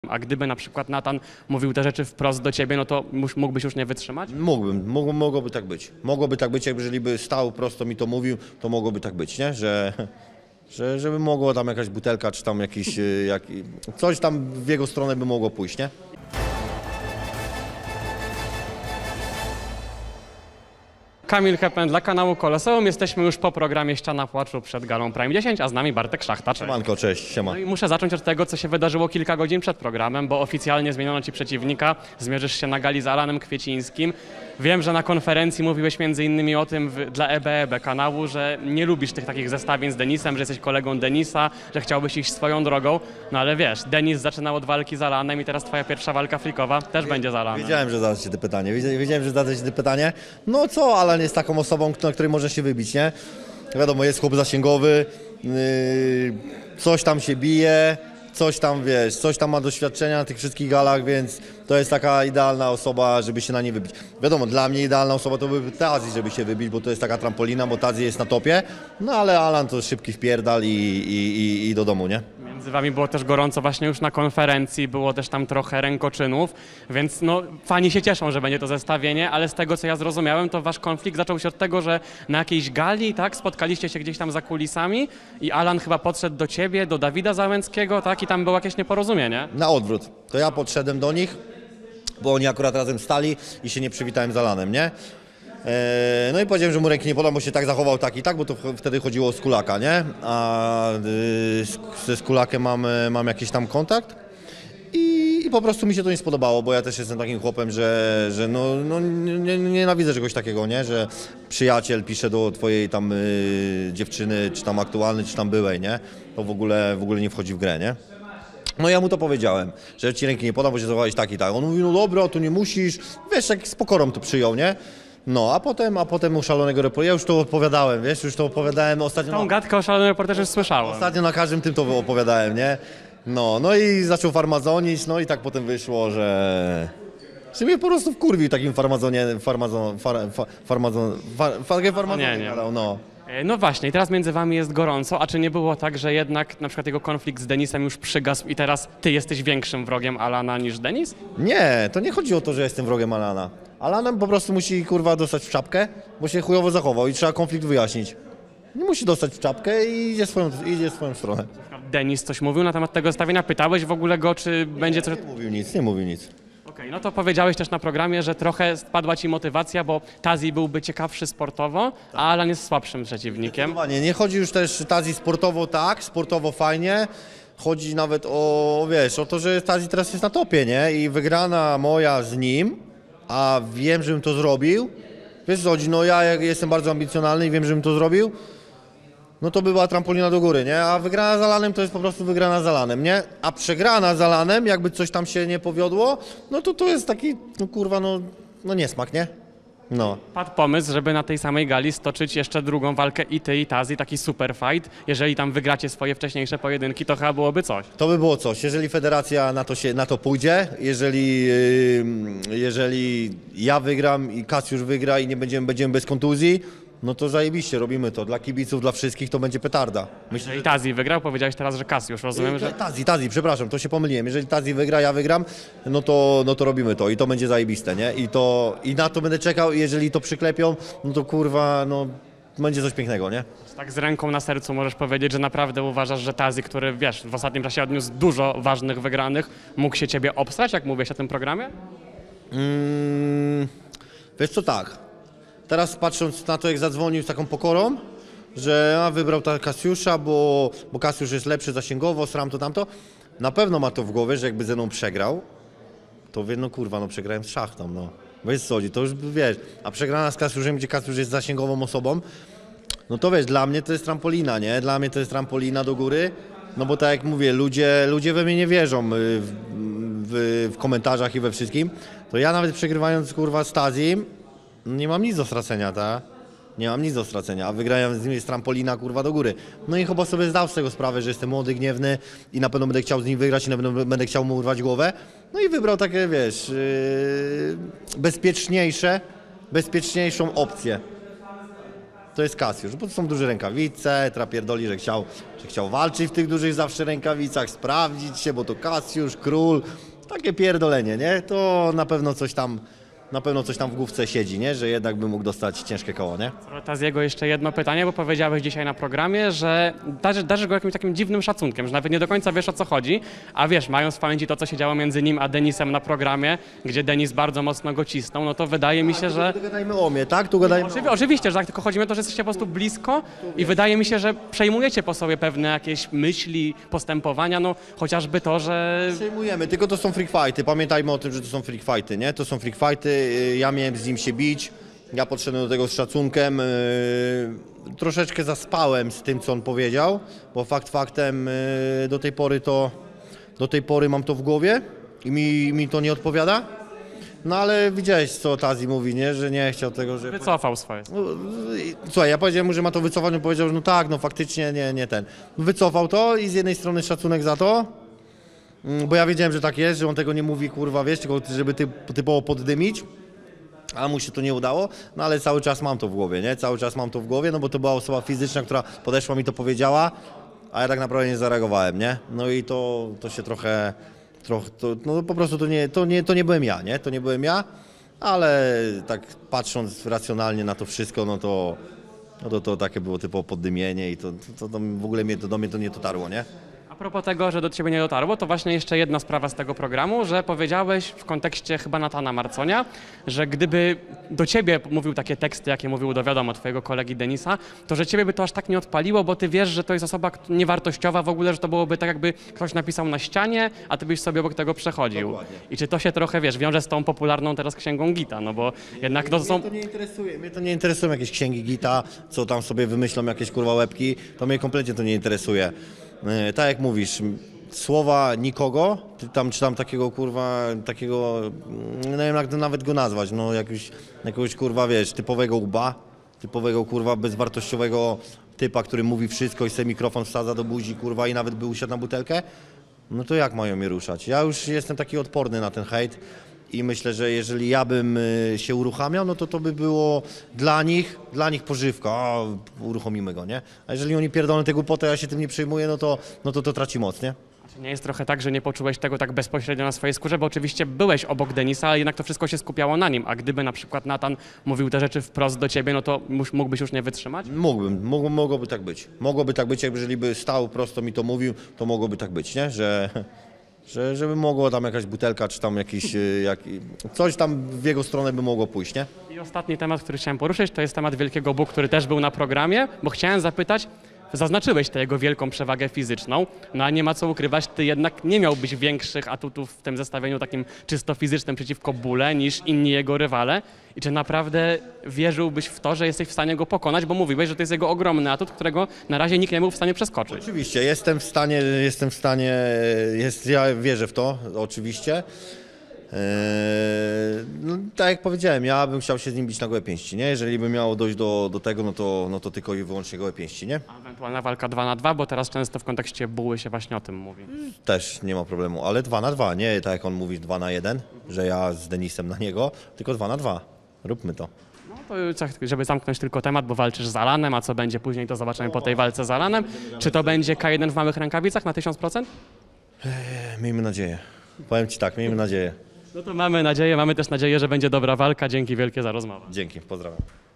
A gdyby na przykład Natan mówił te rzeczy wprost do ciebie, no to mógłbyś już nie wytrzymać? Mogłoby tak być. Mogłoby tak być, jeżeli by stał prosto mi to mówił, to mogłoby tak być, nie? Żeby mogło tam jakaś butelka, czy tam jakiś, coś tam w jego stronę by mogło pójść, nie? Kamil Hepen dla kanału Koloseum. Jesteśmy już po programie Ściana Płaczu przed galą Prime 10, a z nami Bartek Szachta. Cześć. Manko, cześć, siema. No i muszę zacząć od tego, co się wydarzyło kilka godzin przed programem, bo oficjalnie zmieniono ci przeciwnika. Zmierzysz się na gali z Alanem Kwiecińskim. Wiem, że na konferencji mówiłeś między innymi o tym dla EBEB kanału, że nie lubisz tych takich zestawień z Denisem, że jesteś kolegą Denisa, że chciałbyś iść swoją drogą. No ale wiesz, Denis zaczynał od walki z Alanem i teraz twoja pierwsza walka freakowa też będzie z Alanem. Wiedziałem, że zadacie to pytanie. Wiedziałem, że zadacie to pytanie. No co, Alan jest taką osobą, na której może się wybić, nie? Wiadomo, jest chłop zasięgowy, coś tam się bije, coś tam, wiesz, coś tam ma doświadczenia na tych wszystkich galach, więc to jest taka idealna osoba, żeby się na nie wybić. Wiadomo, dla mnie idealna osoba to by Tazi, żeby się wybić, bo to jest taka trampolina, bo Tazi jest na topie, no ale Alan to szybki wpierdal i do domu, nie? Między wami było też gorąco właśnie już na konferencji, było też tam trochę rękoczynów, więc no fani się cieszą, że będzie to zestawienie, ale z tego co ja zrozumiałem, to wasz konflikt zaczął się od tego, że na jakiejś gali, tak, spotkaliście się gdzieś tam za kulisami i Alan chyba podszedł do ciebie, do Dawida Załęckiego, tak, i tam było jakieś nieporozumienie. Na odwrót. To ja podszedłem do nich, bo oni akurat razem stali i się nie przywitałem z Alanem, nie? No i powiedziałem, że mu ręki nie podam, bo się tak zachował tak i tak, bo to wtedy chodziło o Skulaka, nie? A ze Skulakiem mam jakiś tam kontakt i po prostu mi się to nie spodobało, bo ja też jestem takim chłopem, że nienawidzę czegoś takiego, nie? Że przyjaciel pisze do twojej tam dziewczyny, czy tam aktualnej, czy tam byłej, nie? To w ogóle nie wchodzi w grę, nie? No ja mu to powiedziałem, że ci ręki nie podam, bo się zachowałeś tak i tak. On mówi, no dobra, to nie musisz, wiesz, jak z pokorą to przyjął, nie? No, a potem u szalonego reportera, ja już to opowiadałem, wiesz, już to opowiadałem ostatnio. Tą gadkę o szalonym reporterze słyszałem. Ostatnio na każdym tym to opowiadałem, nie? No i zaczął farmazonić, no i tak potem wyszło, że mnie po prostu wkurwił takim farmazonie gadał, no. No właśnie, i teraz między wami jest gorąco, a czy nie było tak, że jednak na przykład jego konflikt z Denisem już przygasł i teraz ty jesteś większym wrogiem Alana niż Denis? Nie, to nie chodzi o to, że jestem wrogiem Alana. Alanem po prostu musi, kurwa, dostać w czapkę, bo się chujowo zachował i trzeba konflikt wyjaśnić. Nie musi dostać w czapkę i idzie swoją stronę. Denis coś mówił na temat tego zestawienia? Pytałeś w ogóle go, czy będzie coś... Nie mówił nic. Okej, no to powiedziałeś też na programie, że trochę spadła ci motywacja, bo Tazi byłby ciekawszy sportowo, a Alan jest słabszym przeciwnikiem. Nie chodzi już też Tazi sportowo tak, sportowo fajnie. Chodzi nawet o, wiesz, o to, że Tazi teraz jest na topie, nie? I wygrana moja z nim, a wiem, żebym to zrobił. Wiesz co chodzi, no ja jestem bardzo ambicjonalny i wiem, żebym to zrobił. No to by była trampolina do góry, nie? A wygrana z Alanem to jest po prostu wygrana z Alanem, nie? A przegrana z Alanem, jakby coś tam się nie powiodło, no to jest taki, no kurwa, no niesmak, nie? No. Padł pomysł, żeby na tej samej gali stoczyć jeszcze drugą walkę i ty i Tazi, taki super fight. Jeżeli tam wygracie swoje wcześniejsze pojedynki, to chyba byłoby coś. To by było coś, jeżeli federacja na to pójdzie, jeżeli ja wygram i Kasiusz wygra i nie będziemy bez kontuzji, no to zajebiście, robimy to. Dla kibiców, dla wszystkich to będzie petarda. Jeżeli Tazi wygrał, powiedziałeś teraz, że Kasiusz, rozumiem, że... Tazi, przepraszam, to się pomyliłem. Jeżeli Tazi wygra, ja wygram, no to robimy to i to będzie zajebiste, nie? I na to będę czekał i jeżeli to przyklepią, no to kurwa, no będzie coś pięknego, nie? Tak z ręką na sercu możesz powiedzieć, że naprawdę uważasz, że Tazi, który, wiesz, w ostatnim czasie odniósł dużo ważnych wygranych, mógł się ciebie obstrać, jak mówiłeś o tym programie? Wiesz co, tak. Teraz patrząc na to, jak zadzwonił z taką pokorą, że wybrał Kasiusza, bo Kasiusz jest lepszy zasięgowo, sram to tamto, na pewno ma to w głowie, że jakby ze mną przegrał, to wie, no kurwa, no przegrałem z Szachtą, no. Wiesz co chodzi, to już wiesz, a przegrana z Kasiuszem, gdzie Kasiusz jest zasięgową osobą, no to wiesz, dla mnie to jest trampolina, nie? Dla mnie to jest trampolina do góry, no bo tak jak mówię, ludzie we mnie nie wierzą w komentarzach i we wszystkim, to ja nawet przegrywając, kurwa, z Tazim, nie mam nic do stracenia, tak? Nie mam nic do stracenia, a wygrałem z nim jest trampolina, kurwa, do góry. No i chyba sobie zdał z tego sprawę, że jestem młody, gniewny i na pewno będę chciał z nim wygrać i na pewno będę chciał mu urwać głowę. No i wybrał takie, wiesz, bezpieczniejszą opcję. to jest Kasiusz, bo to są duże rękawice, teraz pierdoli, że chciał walczyć w tych dużych zawsze rękawicach, sprawdzić się, bo to Kasiusz, król, takie pierdolenie, nie? To na pewno coś tam w główce siedzi, nie? Że jednak by mógł dostać ciężkie koło, nie? Teraz jego jeszcze jedno pytanie, bo powiedziałeś dzisiaj na programie, że darzysz go jakimś takim dziwnym szacunkiem, że nawet nie do końca wiesz, o co chodzi, a wiesz, mając w pamięci to, co się działo między nim a Denisem na programie, gdzie Denis bardzo mocno go cisnął, no to wydaje mi się, że... Tu gadajmy o mnie, tak? Tu gadajmy Oczywiście, że tak, tylko chodzi mi o to, że jesteście po prostu blisko i wydaje mi się, że przejmujecie po sobie pewne jakieś myśli, postępowania, no chociażby to, że... Przejmujemy, tylko to są freak fighty. Pamiętajmy o tym, że to są freak fighty, nie? To są freak fighty, ja miałem z nim się bić, ja podszedłem do tego z szacunkiem. Troszeczkę zaspałem z tym, co on powiedział, bo fakt faktem do tej pory mam to w głowie i mi to nie odpowiada. No ale widziałeś, co Tazi mówi, nie? Że nie chciał tego, że... Wycofał swoje. Słuchaj, ja powiedziałem mu, że ma to wycofać, on powiedział, że no tak, no faktycznie nie ten. Wycofał to i z jednej strony szacunek za to, bo ja wiedziałem, że tak jest, że on tego nie mówi, kurwa, wiesz, tylko żeby typowo poddymić, a mu się to nie udało, no ale cały czas mam to w głowie, nie? Cały czas mam to w głowie, no bo to była osoba fizyczna, która podeszła mi to powiedziała, a ja tak naprawdę nie zareagowałem, nie? No i to się trochę no po prostu to nie byłem ja, nie? To nie byłem ja, ale tak patrząc racjonalnie na to wszystko, no to takie było typowo poddymienie i to w ogóle do mnie to nie dotarło, nie? A propos tego, że do ciebie nie dotarło, to właśnie jeszcze jedna sprawa z tego programu, że powiedziałeś w kontekście chyba Natana Marconia, że gdyby do ciebie mówił takie teksty, jakie mówił do wiadomo twojego kolegi Denisa, to że ciebie by to aż tak nie odpaliło, bo ty wiesz, że to jest osoba niewartościowa w ogóle, że to byłoby tak jakby ktoś napisał na ścianie, a ty byś sobie obok tego przechodził. Dokładnie. I czy to się trochę, wiesz, wiąże z tą popularną teraz księgą Gita, no bo jednak to są... Mnie to nie interesują jakieś księgi Gita, co tam sobie wymyślą, jakieś kurwa łebki, to mnie kompletnie to nie interesuje. Tak jak mówisz, słowa nikogo, czy tam takiego kurwa, nie wiem jak to nawet go nazwać, no jakiegoś kurwa, wiesz, typowego łba, typowego kurwa bezwartościowego typa, który mówi wszystko i sobie mikrofon wsadza do buzi kurwa i nawet by usiadł na butelkę, no to jak mają mnie ruszać? Ja już jestem taki odporny na ten hejt i myślę, że jeżeli ja bym się uruchamiał, no to by było dla nich pożywka, uruchomimy go, nie? A jeżeli oni pierdolą tę głupotę, ja się tym nie przejmuję, no to traci moc, nie? Czy nie jest trochę tak, że nie poczułeś tego tak bezpośrednio na swojej skórze, bo oczywiście byłeś obok Denisa, ale jednak to wszystko się skupiało na nim, a gdyby na przykład Natan mówił te rzeczy wprost do ciebie, no to mógłbyś już nie wytrzymać? Mogłoby tak być. Mogłoby tak być, jeżeli by stał prosto mi to mówił, to mogłoby tak być, nie? Żeby mogło tam jakaś butelka, czy tam coś tam w jego stronę by mogło pójść, nie? I ostatni temat, który chciałem poruszyć, to jest temat Wielkiego Bu, który też był na programie, bo chciałem zapytać, zaznaczyłeś tę jego wielką przewagę fizyczną, no a nie ma co ukrywać, ty jednak nie miałbyś większych atutów w tym zestawieniu takim czysto fizycznym przeciwko Bule niż inni jego rywale. I czy naprawdę wierzyłbyś w to, że jesteś w stanie go pokonać, bo mówiłeś, że to jest jego ogromny atut, którego na razie nikt nie był w stanie przeskoczyć. Oczywiście, ja wierzę w to, oczywiście. No, tak jak powiedziałem, ja bym chciał się z nim bić na gołe pięści, nie? Jeżeli by miało dojść do tego, no to tylko i wyłącznie gołe pięści, nie? A ewentualna walka 2 na 2, bo teraz często w kontekście Buły się właśnie o tym mówi. Też nie ma problemu, ale 2 na 2, nie tak jak on mówi 2 na 1, że ja z Denisem na niego, tylko 2 na 2. Róbmy to. No to żeby zamknąć tylko temat, bo walczysz z Alanem, a co będzie później, to zobaczymy po tej walce z Alanem. Czy to będzie K1 w małych rękawicach na 1000%? Miejmy nadzieję. Powiem ci tak, miejmy nadzieję. No to mamy nadzieję, mamy też nadzieję, że będzie dobra walka. Dzięki wielkie za rozmowę. Dzięki, pozdrawiam.